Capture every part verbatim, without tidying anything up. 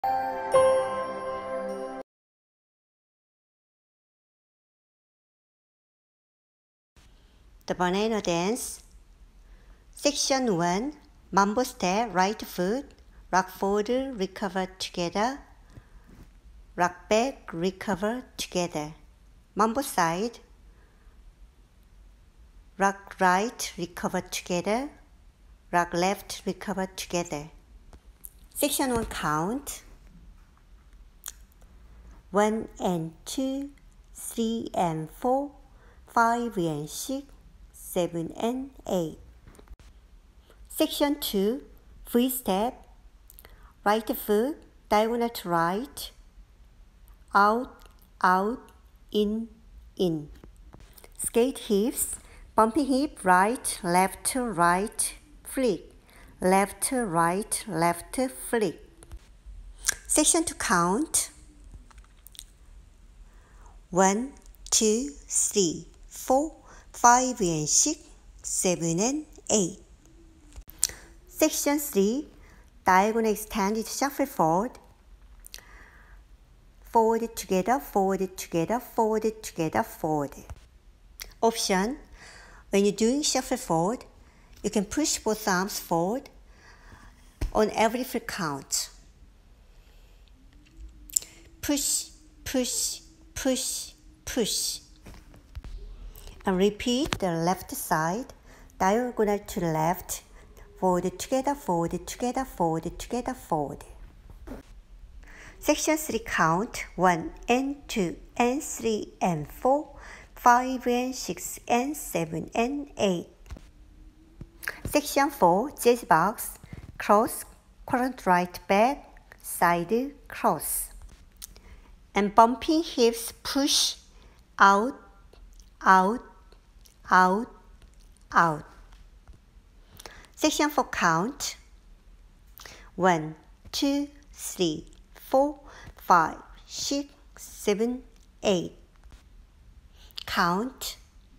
The banana dance. Section one. Mambo step, right foot, rock forward, recover together, rock back, recover together. Mambo side, rock right, recover together, rock left, recover together. Section one count. one and two, three and four, five and six, seven and eight. Section two, free step, right foot, diagonal to right, out, out, in, in. Skate hips, bumping hip, right, left, right, flick, left, right, left, flick. Section two count. one, two, three, four, five and six, seven and eight. Section three, diagonal extended shuffle forward, forward together, forward together, forward together, forward. Option, when you're doing shuffle forward, you can push both arms forward on every full count. Push, push, push, push. And repeat the left side, diagonal to the left, forward together, forward together, forward together, forward. Section three count, one and two and three and four, five and six and seven and eight. Section four, jazz box, cross, current right back, side cross. And bumping hips, push, out, out, out, out. Section four count, one, two, three, four, five, six, seven, eight. Count,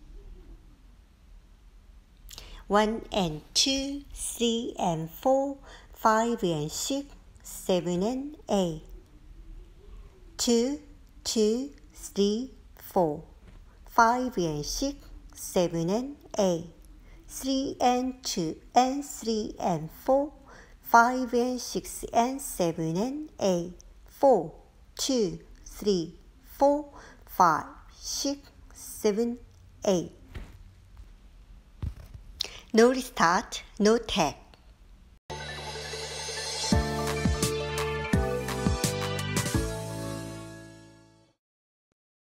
one and two, three and four, five and six, seven and eight. Two, two, three, four, five and six, seven and eight. Three and two and three and four, five and six and seven and eight. Four, two, three, four, five, six, seven, eight. No restart, no tag.